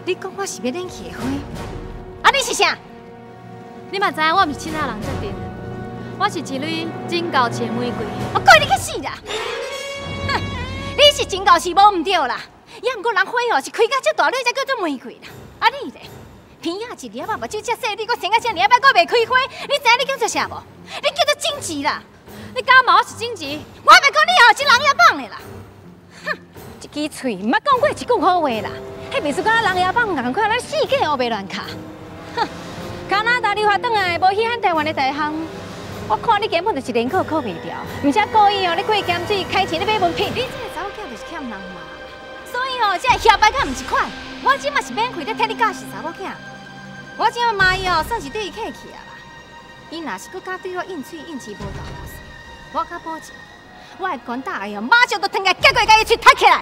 你讲我是要冷气的花，啊你是啥？ 你嘛知影我毋是凊彩人决定的，我是一蕊真厚切玫瑰。 我怪你去死啦！哼，你是真厚是无毋对啦，也毋过人花哦是开甲遮大蕊才叫做玫瑰啦。啊你咧，偏呀一粒啊目睭遮细，你搁生啊遮尔摆，搁袂开花，你知影你叫做啥无？你叫做荆棘啦！ 你敢骂我是荆棘？ 我还袂讲你哦是狼牙棒的啦！哼，一支嘴毋捌讲过一句好话啦，迄袂输敢狼牙棒共款，咱四界黑白乱卡。哼，加拿大留学转来，无稀罕台湾的大项。我看你根本就是人口考袂掉，而且故意哦，你过咸水开钱咧买文凭。你这个查某囝就是欠人骂，所以哦，这下摆敢毋是款。我即嘛是免开咧替你教是查某囝，我即马骂伊哦，算是对伊客气啊啦。伊若是搁敢对我应嘴应气无大无小，我敢保证，我会管大伊哦，马上就腾个结过甲伊喙踢起来。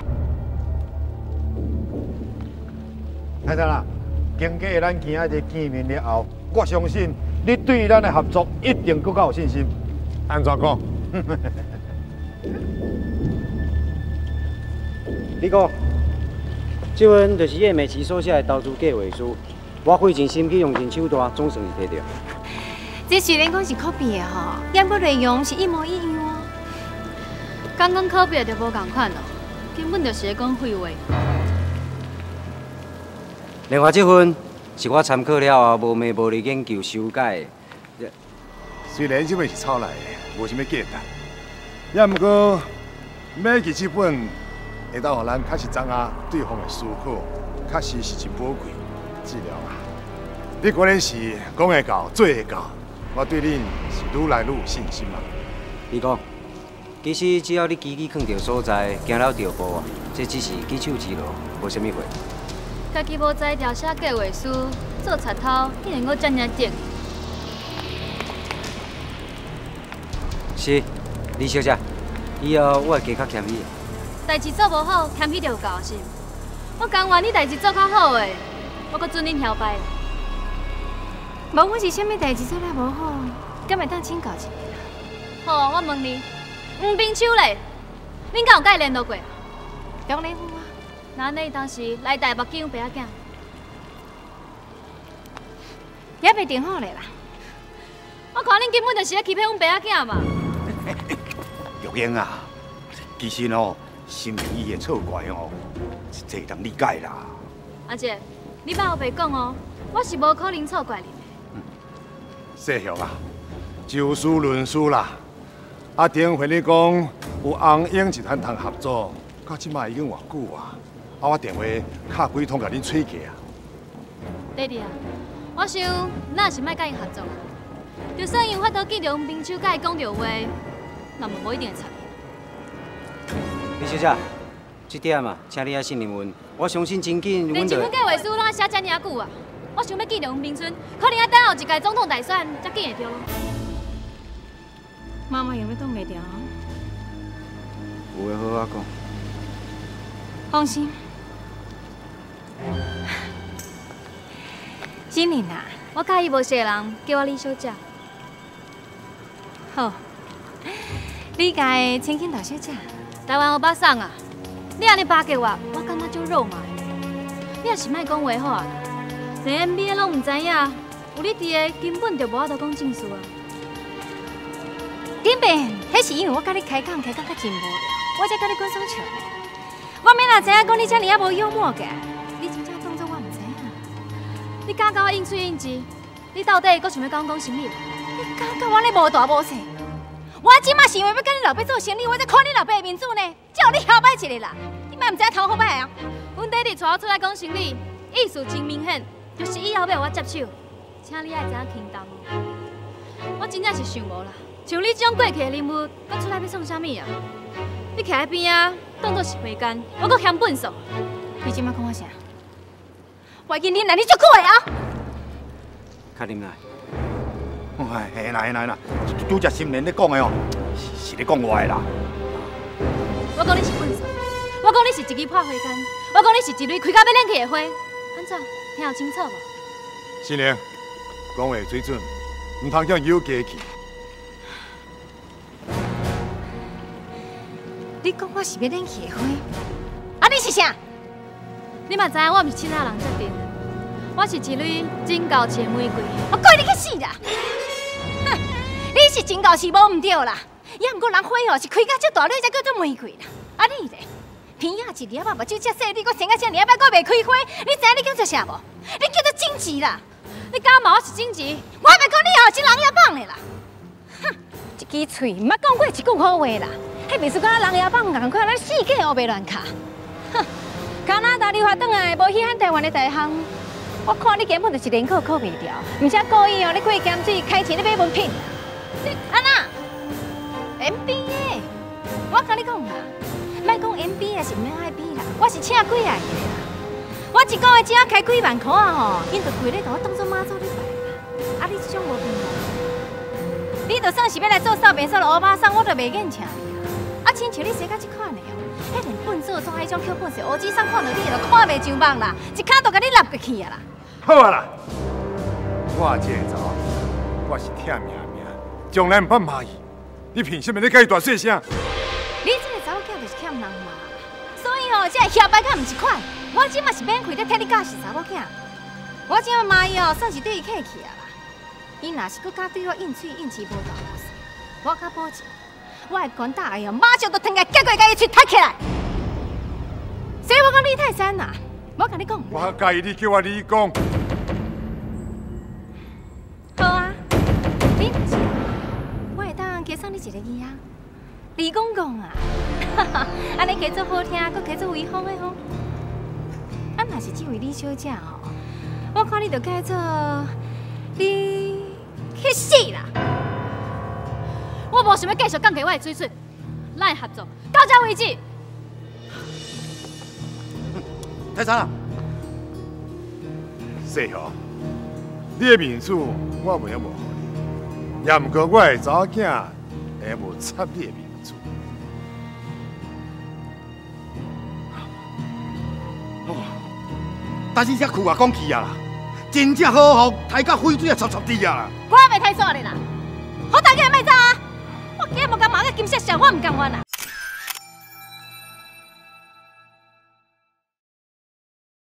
太太啦，经过咱今仔日见面了后，我相信你对咱的合作一定更较有信心。安怎讲？ 你讲，这份就是叶美琪所写的投资计划书，我费尽心机用尽手段，总算是摕到。 这虽然讲是 copy 的吼，也不内容是一模一样哦。 刚刚考别就无共款咯，根本就是在讲废话。 另外这份是我参考了后无眉无力研究修改的。 虽然这本是抄来的，无啥物价值，也毋过每期这本会当互咱确实掌握对方的思考，确实是真宝贵资料啊！你果然是讲会到做会到，我对恁是愈来愈有信心啊！ 你讲，其实只要你支支囥着所在，行了着步啊，这只是举手之劳，无啥物货。 家己无才调写计划书，做贼头，你能够遮尔得？ 是，李小姐，以后我会加较谦虚。 代志做无好，谦虚就有够是。我甘愿你代志做较好诶，我搁准恁调摆。 无论是啥物代志做得无好，敢会当请教一下？ 好，我问你，黄冰秋咧，恁敢有甲伊联络过？ 当然有啊。 那你当时来台北救白仔囝， 也袂定好咧啦。 我看恁根本就是咧欺骗阮白仔囝嘛。 玉英啊，其实哦，心明伊的错怪哦，是这当理解啦。 阿姐，你别后白讲哦，我是无可能错怪你的。 世雄啊，就事论事啦。阿丁回你讲有红英集团通合作，到即马已经偌久啊？啊，我电话敲几通甲恁催去啊。 弟弟啊，我想咱是莫甲伊合作，就算伊有法度记着黄冰秋甲伊讲着话，那么无一定会睬伊。 李小姐，这点啊，请你也信任阮，我相信真紧， 连一份计划书拢写遮尔久啊！我想要记着黄冰春，可能要等后一届总统大选才记会着咯。 妈妈用要挡袂掉。 有话好好讲。 放心，真玲啊， 我介意无熟的人叫我李小姐。 好，你该千金大小姐。 台湾欧巴桑啊，你安尼巴结我，我感觉就肉麻。你也是莫讲话好啊，连 NBA 拢唔知影，有你伫的根本就无法度讲正事啊。 顶边，迄是因为我甲你开讲较真无聊，我才甲你讲爽笑。我免若知影讲你遮尔啊无幽默个，你真正当作我唔知影。 你敢甲我应嘴应舌？你到底搁想要甲我讲什么？ 你敢甲我咧无大无小？我即马是因为要甲你老爸做生意，我才看你老爸的面子呢，叫你晓摆一个啦。你莫唔知影头好摆啊？ 阮爹哋带我出来讲生意，意思真明显，就是以后要我接手，请你爱知影轻重哦。我真正是想无啦，像你这种过气的人物，搁出来要创啥物啊？你徛喺边啊，当作是会干，我搁嫌笨手。 你即马讲我啥？我今天来你足久的啊！ 较忍耐。 哎，嘿啦嘿啦嘿啦，拄只心莲咧讲的哦，是咧讲我的啦。 我讲你是笨手，我讲你是一支破花干，我讲你是一蕊开甲要冷气的花，安怎听有清楚无？ 新玲，讲话水准，唔通叫有家去。 你讲我是要冷气的花，啊你是啥？ 你嘛知影我毋是其他人决定的，我是一蕊真厚切玫瑰。 我怪你去死啦！哼，你是真厚是无唔对啦，也毋过人花哦是开甲遮大蕊才叫做玫瑰啦。啊你咧，偏啊一粒啊目睭遮细，你搁生啊遮尔摆，搁袂开花，你知影你叫做啥无？你叫做荆棘啦！ 你敢骂我是荆棘？ 我袂讲你哦是人牙棒的啦！哼，一支嘴毋捌讲过一句好话啦，迄袂输敢人牙棒共款，咱四界黑白乱卡。哼，加拿大留学转来，无稀罕台湾的大项。我看你根本就是人口考袂掉，而且故意哦，你过咸水开钱咧买文凭。你安那 MBA， 我甲你讲啦，莫讲 MBA 是免爱 B 啦，我是请几个啦。我一个月只要开几万块啊吼，因就规日把我当做妈祖咧拜啦。啊，你这种无凭无，你就算是要来做扫便所的欧巴桑，我都袂愿请你啊。啊，亲像你生到这款的哦，迄连笨拙装迄种扣本事，乌鸡上看到你就看袂上网啦，一骹就甲你立过去啊啦。 好啊啦，我这个查某，我是疼命命，从来唔捌骂伊。你凭什么咧甲伊大细声？ 你这个查某囝就是欠人骂，所以哦，这下摆敢唔是款。我即嘛是免开咧替你教是查某囝，我即马骂伊哦，算是对伊客气啊啦。伊若是搁敢对我硬嘴硬气无大无小，我敢保证，我会管打伊哦，马上就腾个结果甲伊喙踢起来。所以我讲李泰山呐，我甲你讲。 我介意你叫我李讲。 好啊，你若是，我会当加送你一个字啊，李公公啊，安尼加做好听，搁加做威风的吼。啊，若是这位李小姐吼，我看你就改做你去死啦！ 我无想要继续降低我的水准，咱的合作到这为止。 泰山啊， 细豪，你的面子我袂晓无互你，也毋过我的查某囝会无插你的面子。 但是这句话讲起啊啦，真正好好，抬到水水啊插插滴啊啦。 我袂太爽你啦，好大家莫走啊！我今日无敢骂个金色小，我唔甘愿啦。